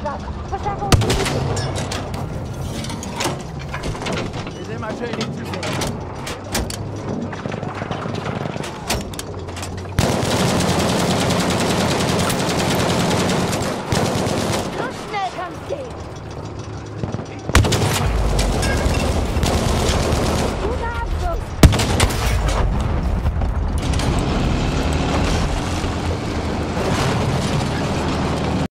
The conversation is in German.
das? Verstärkung! Wir sind mal schön nicht zu